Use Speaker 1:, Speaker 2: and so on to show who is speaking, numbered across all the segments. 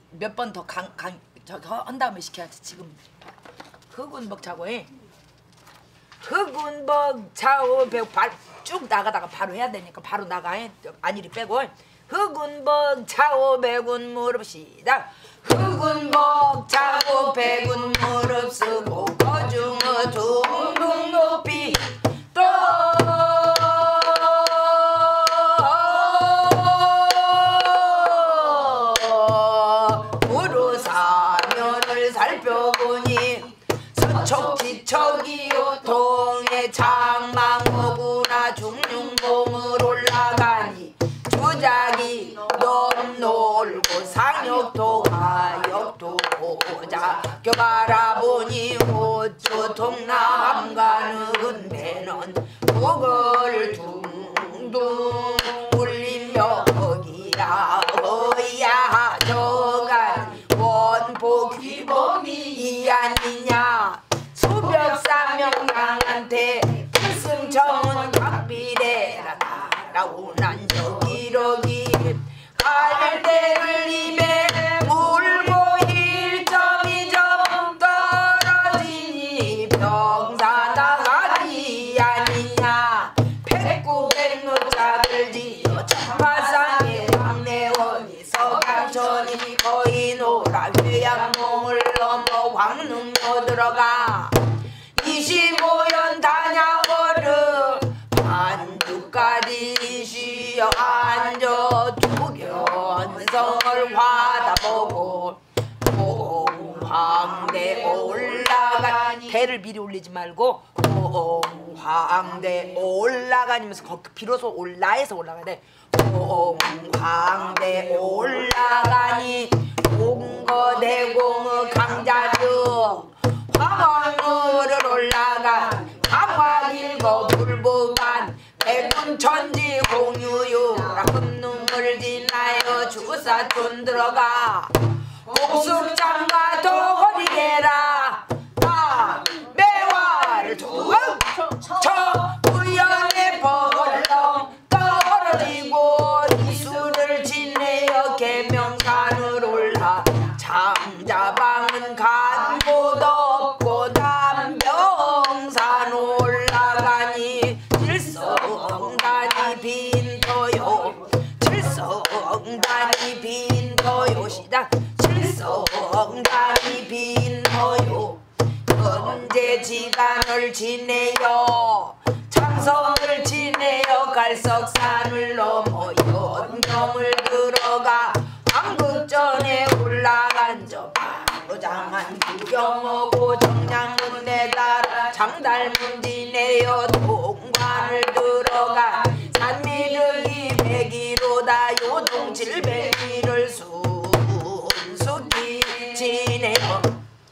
Speaker 1: 몇 번 더 한 다음에 시켜야지. 지금 흑운 먹자고 해. 흑운 먹자고 쭉 나가다가 바로 해야 되니까 바로 나가 해. 안일이 빼고. 흑운 먹자고 백운 무릎 시작. 흑운 먹자고 백운 무릎 쓰고 거중어 둥둥 높이 또 우루사면을 살펴보니 서척지척이요 동해 장망어구나 중룡봉을 올라가니 주작이 넘놀고 상역도 가역도 보자 겨 바라보니 호주 동남 가는 배는 목을 둥둥 울리며 거기야 어야 저간 원포 귀범이 이 아니냐 수벽사명강한테 필승청은 각비래라 날아오난 저기러기 갈대를 입에 물고 1.2점 떨어지니 병사 나가리 아니냐 백구백노자들 지어 천마상에 막내원이 서강천이 거인오라 회양몽을 넘어 황릉로 들어가 25연 단양어를 반주까지 쉬어 앉아 두견성을 화다보고 홍황대 올라가니 대를 미리 올리지 말고 홍황대 올라가니면서 비로소 올라에서 올라가야 돼. 홍황대 올라가니 공거대공의 강자주 황황을 올라가 강화길거 불보간 백운천지 공유유라 금능을 지나여 주사촌 들어가 옥숙장과 도거리게라 나 매화를 쳐 우연의 벌렁 떨어지고 이수를 지내어 계명산을 올라 장자방은 간곳 없고 남병산 올라가니 칠성단이 빈터요 칠성단이 빈터요 시작 칠성단이 빈터요 현재 지간을 지내요 창성을 지내요 갈석산을 넘어 연경을 들어가 왕극전에 올라간 저 바로장한 구경하고 정량문에 따라 장달문 지내어 동관을 들어가 산미륵이 101호다 요동 700리를 순숙히 지내어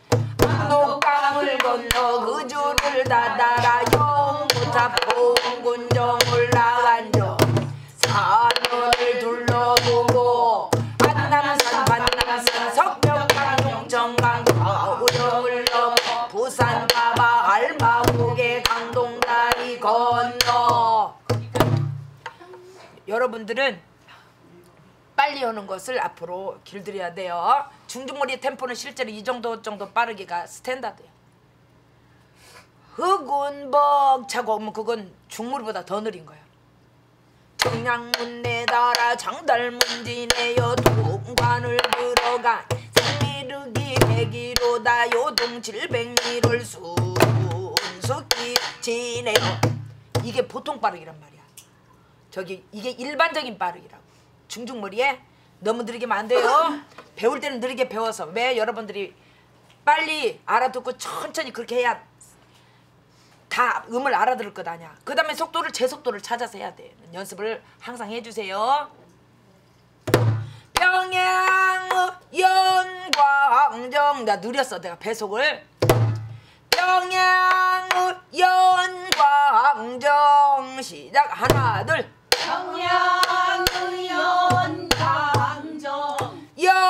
Speaker 1: 압록강을 건너 그 줄을 닫아라 영구탑 봉군정 올라간 저 산원을 둘러보고 안남산 반남산 석벽강 용천강 가우령을 넘어 부산 가봐 알마곡의 강동다리 건너. 여러분들은 빨리 오는 것을 앞으로 길들여야 돼요. 중중머리 템포는 실제로 이 정도 빠르기가 스탠다드예요. 흑운 벅차고 오면 그건 중물보다 더 느린 거예요. 청량문 내달아 장달문 지내어 동관을 들어가 산미륵이 101호다 요동 700리를 순숙히 지내어 이게 보통 빠르기란 말이야. 이게 일반적인 빠르기라고. 중중머리에 너무 느리게 하면 안 돼요. 배울 때는 느리게 배워서 왜 여러분들이 빨리 알아듣고 천천히 그렇게 해야 다 음을 알아들을 것 아니야. 그 다음에 제 속도를 찾아서 해야 돼. 연습을 항상 해주세요. 평양 연광정 나 느렸어 내가 배속을. 평양 연광정 시작 하나 둘.
Speaker 2: 평양 연광정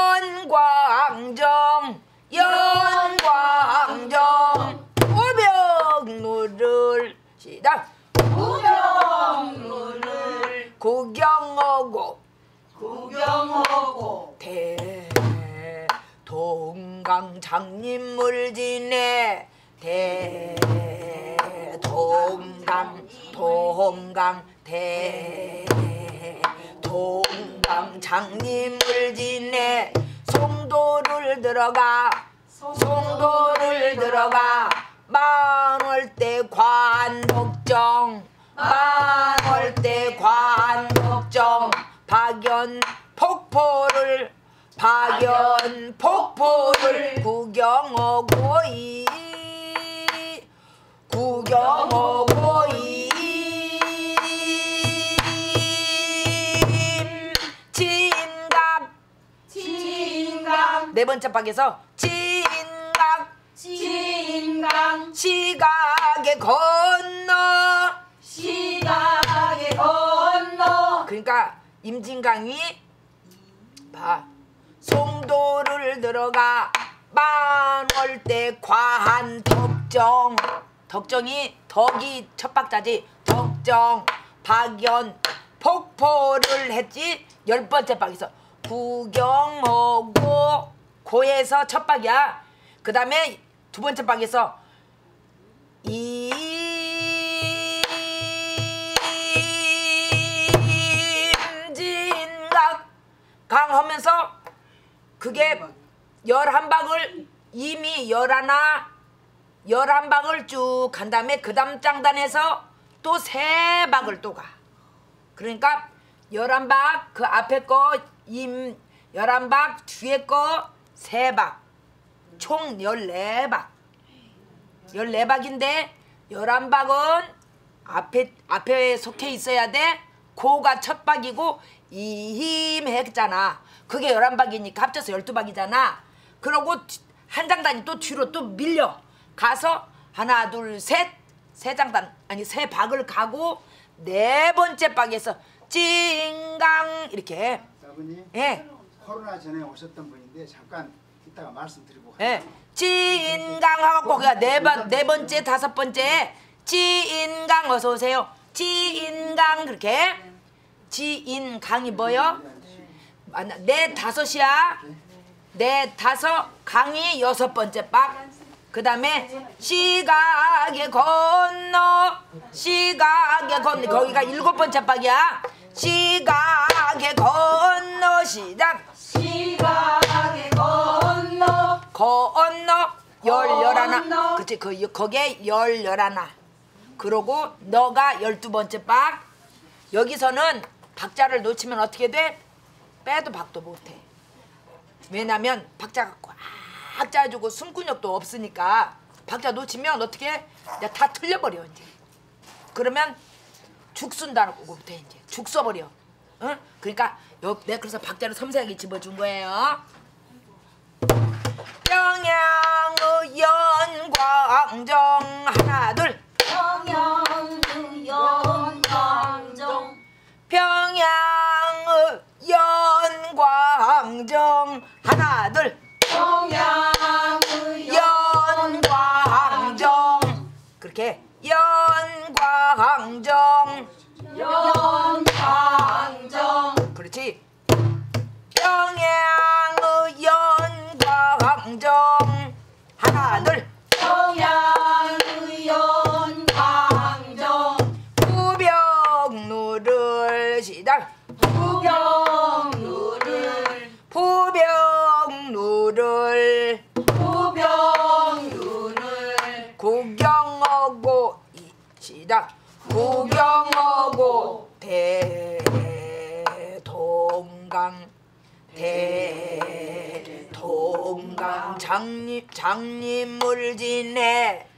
Speaker 1: 연광정 우병루를 시작.
Speaker 2: 우병루를
Speaker 1: 구경하고
Speaker 2: 구경하고
Speaker 1: 대를 동강 장님을 지내 동강 장님을 지내 송도를 들어가 만월대 관덕정 박연 폭포를 구경하고이 진각 네 번째 박에서 진각 시각에 건너 그러니까 임진강이 봐 송도를 들어가 만월대 관덕정 덕정이 덕이 첫 박자지 덕정 박연 폭포를 했지 열 번째 박에서 구경하고 고에서 첫 박이야. 그 다음에 두 번째 박에서 임진각 강하면서 그게 11박을 이미 11박을 쭉 간 다음에 그 다음 장단에서 또 3박을 또 가. 그러니까 11박 그 앞에 거 11박 뒤에 거 3박 총 14박 14박인데 11박은 앞에 속해 있어야 돼. 고가 첫 박이고 임했잖아. 그게 11박이니까 합쳐서 12박이잖아. 그러고 한 장단이 또 뒤로 또 밀려 가서 하나 둘 셋 세 장단 아니 3박을 가고 네 번째 박에서 찐강 이렇게.
Speaker 3: 아버님.
Speaker 1: 예.
Speaker 3: 코로나 전에 오셨던 분인데 잠깐 이따가 말씀드리고.
Speaker 1: 예. 찐강 하고 그가 네 번째 다섯 번째 찐강 어서 오세요. 찐강 그렇게. 찐강이 뭐요? 네 다섯이야. 네 다섯 강이 6번째 박. 그 다음에 시각에 건너 거기가 7번째 박이야. 시각에 건너 시작.
Speaker 2: 시각에 건너
Speaker 1: 열하나. 그치 거기에 11. 그러고 너가 12번째 박. 여기서는 박자를 놓치면 어떻게 돼? 빼도 박도 못해. 왜냐면 박자가 꽉 짜주고 숨근육도 없으니까 박자 놓치면 어떻게 해? 다 틀려버려 이제. 그러면 죽 쓴다고 못해 이제. 죽 써버려. 응? 그러니까 내가 그래서 박자를 섬세하게 집어준 거예요. 평양의 연광정 하나 둘.
Speaker 2: 평양의 연광정
Speaker 1: 평양의 연광정 하나 둘.
Speaker 2: 평양의
Speaker 1: 연광정 그렇게 연광정 그렇지. 평양의 연광정 하나 둘.
Speaker 2: 평양의 연광정
Speaker 1: 부병루를 시작. 부병루를 구경하고 시작. 구경하고 대동강 장님을 지내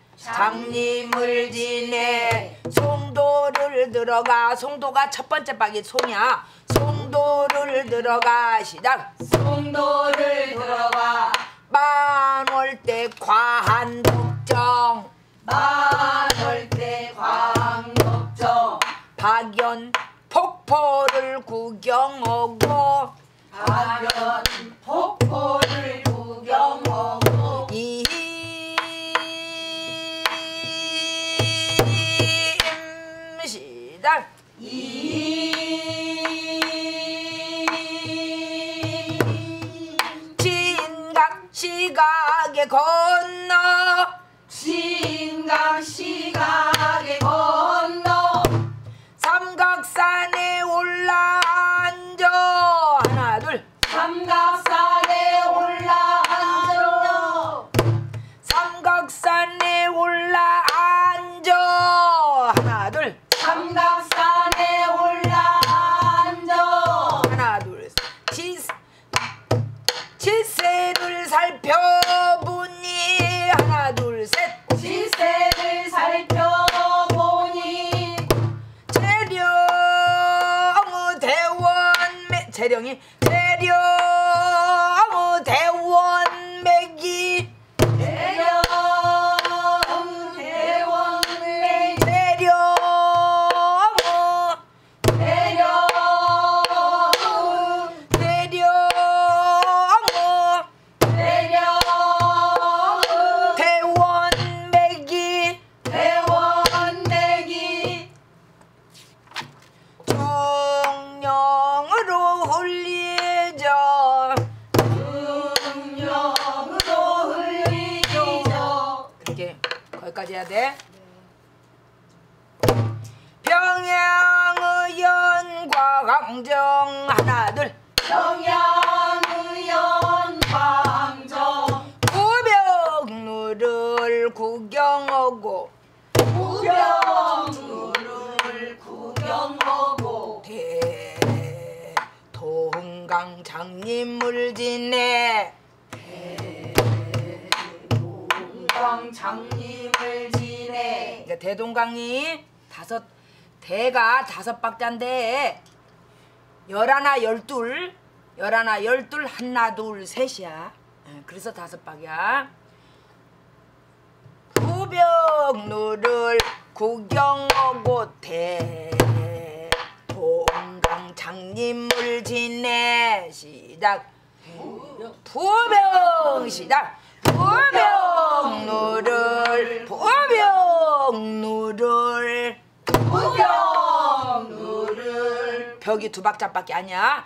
Speaker 1: 송도를 들어가. 송도가 첫 번째 박이 송이야. 송도를 들어가 시작.
Speaker 2: 송도를 들어가
Speaker 1: 만월대 관덕정 박연 폭포를 구경하고 시작. 진각 건너
Speaker 2: 진강 시각에 건너
Speaker 1: 삼각산에 올라앉아 하나 둘
Speaker 2: 삼각산에 올라앉아
Speaker 1: 삼각산에 올라앉아 하나 둘
Speaker 2: 삼각산에 올라앉아
Speaker 1: 하나 둘 지세를 살펴보니 하나 둘 셋
Speaker 2: 지세를 살펴보니
Speaker 1: 재령이 대원맥이
Speaker 2: 대령 대원맥
Speaker 1: 대원맥이
Speaker 2: 대원맥이
Speaker 1: 중령으로 흘리죠
Speaker 2: 중령으로 흘리죠
Speaker 1: 이렇게 거기까지 해야 돼. 평양의연과 강정 하나 둘
Speaker 2: 평양의연 광정
Speaker 1: 우병루를 구경하고
Speaker 2: 우병루를 구경하고
Speaker 1: 대동강 장님을 지내
Speaker 2: 동강 장님을 지내
Speaker 1: 그러니까 대동강이 대가 5박자인데 열하나 열둘 하나 둘 셋이야. 그래서 5박이야. 우병루를 구경하고 대동강 장님을 지내 시작 부병 시작 부병루를 벽이 2박자밖에 아니야.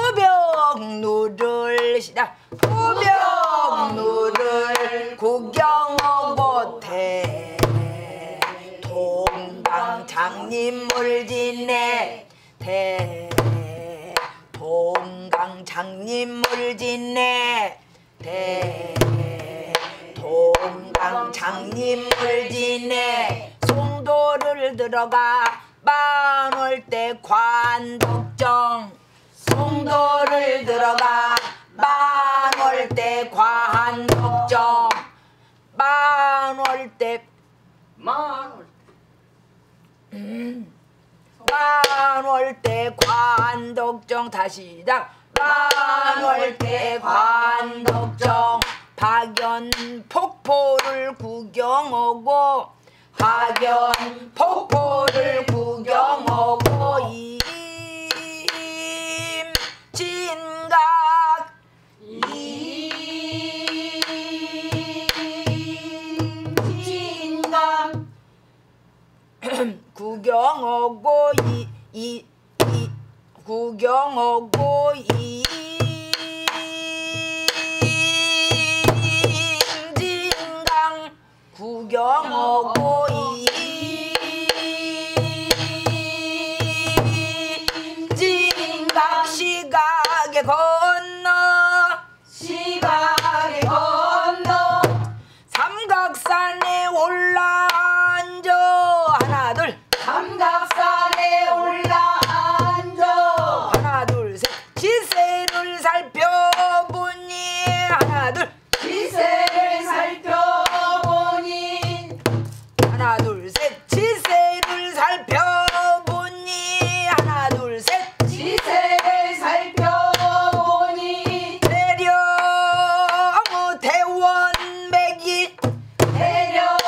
Speaker 1: 부병루를 시작 부병루를 구경하고 대동강 장님을 지내 대동강 장님을 지내 대동강 장님을 지내 송도를 들어가 만월대 관덕정 송도를 들어가 만월대 관덕정 만월대 관덕정 다시 시작 만월대 관덕정 박연 폭포를 구경하고 박연 폭포를 구경하고 임진각
Speaker 2: 임진강
Speaker 1: 구경하고 구경하고 임진강 구경하고 임진강 시각에 건너
Speaker 2: 시각에 건너
Speaker 1: 삼각산에 올라앉아 하나 둘
Speaker 2: 삼각산에 올라앉아
Speaker 1: 하나 둘 셋 지세를 살펴보니 하나 둘
Speaker 2: 지세를 살펴보니
Speaker 1: 하나 둘 셋 지세를 살펴보니 하나 둘 셋
Speaker 2: 지세를 살펴보니
Speaker 1: 대원맥이
Speaker 2: 대령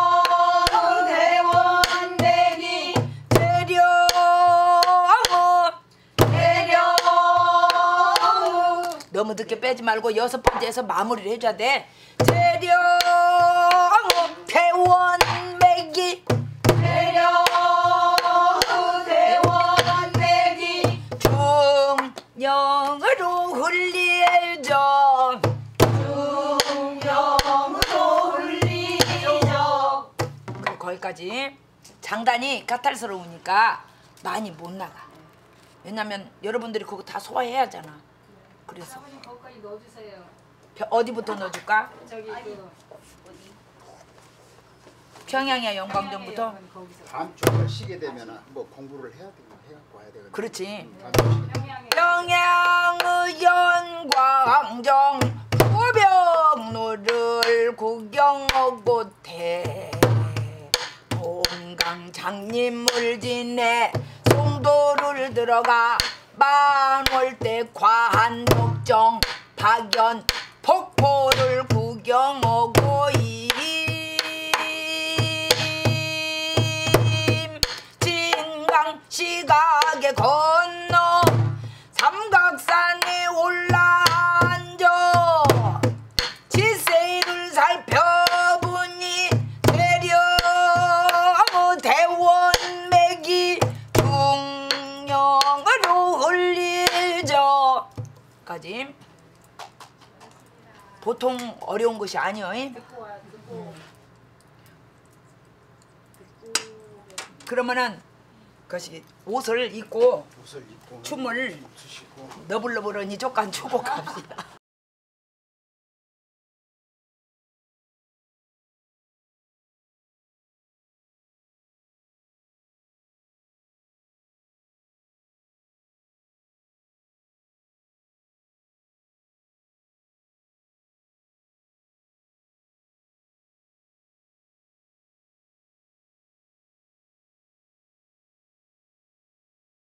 Speaker 2: 대원맥이 대령
Speaker 1: 너무 늦게 빼지 말고 6번째에서 마무리를 해줘야 돼. 대원맥이
Speaker 2: 대령 대원맥이
Speaker 1: 중령으로 흘리죠
Speaker 2: 중령
Speaker 1: 거기까지. 장단이 까탈스러우니까 많이 못 나가. 왜냐면 여러분들이 그거 다 소화해야 하잖아. 그래서
Speaker 2: 사모님 거기까지 넣어주세요.
Speaker 1: 어디부터 넣어줄까?
Speaker 2: 저기 그
Speaker 1: 평양이야 영광정부터?
Speaker 2: 거기서.
Speaker 3: 다음 주에 쉬게 되면 뭐 공부를 해야 되고 해갖고 와야 되거든.
Speaker 1: 그렇지.
Speaker 3: 다음 주 쉬게 되면.
Speaker 2: 평양에
Speaker 1: 평양의 영광정 포병로를 구경하고 대 동강 장님을 지내 송도를 들어가 만월대 관덕정 박연 폭포를 구경하고 진강 시각에 건너 삼각산에 올라앉아 지세를 살펴보니 대려 대원맥이 중령으로 흘리죠. 까지 보통 어려운 것이 아니요.
Speaker 2: 듣고 와야 듣고.
Speaker 1: 그러면은 그것이 옷을 입고
Speaker 3: 옷을 입고
Speaker 1: 춤을
Speaker 3: 추시고
Speaker 1: 너블너블하니 조금 추고 갑시다.